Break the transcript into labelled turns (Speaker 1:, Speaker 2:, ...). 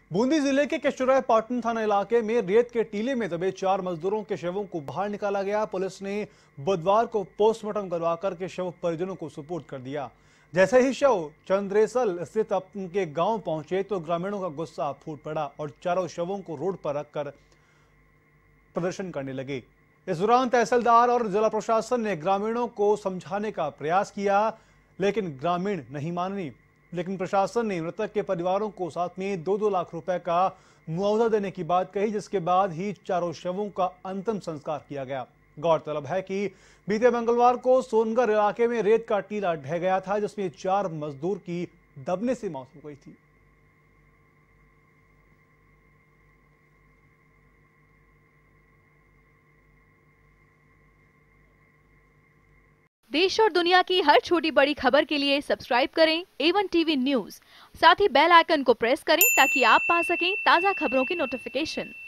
Speaker 1: बूंदी जिले के केशवराय पाटन थाना इलाके में रेत के टीले में दबे 4 मजदूरों के शवों को बाहर निकाला गया। पुलिस ने बुधवार को पोस्टमार्टम करवाकर के शव परिजनों को सुपुर्द कर दिया। जैसे ही शव चंद्रेसल स्थित उनके गांव पहुंचे तो ग्रामीणों का गुस्सा फूट पड़ा और चारों शवों को रोड पर रखकर प्रदर्शन करने लगे। इस दौरान तहसीलदार और जिला प्रशासन ने ग्रामीणों को समझाने का प्रयास किया, लेकिन ग्रामीण नहीं माने। लेकिन प्रशासन ने मृतक के परिवारों को साथ में 2-2 लाख रुपए का मुआवजा देने की बात कही, जिसके बाद ही चारों शवों का अंतिम संस्कार किया गया। गौरतलब है कि बीते मंगलवार को सोनगर इलाके में रेत का टीला ढह गया था, जिसमें 4 मजदूर की दबने से मौत हो गई थी।
Speaker 2: देश और दुनिया की हर छोटी बड़ी खबर के लिए सब्सक्राइब करें A1 टीवी न्यूज़। साथ ही बेल आइकन को प्रेस करें ताकि आप पा सकें ताज़ा खबरों की नोटिफिकेशन।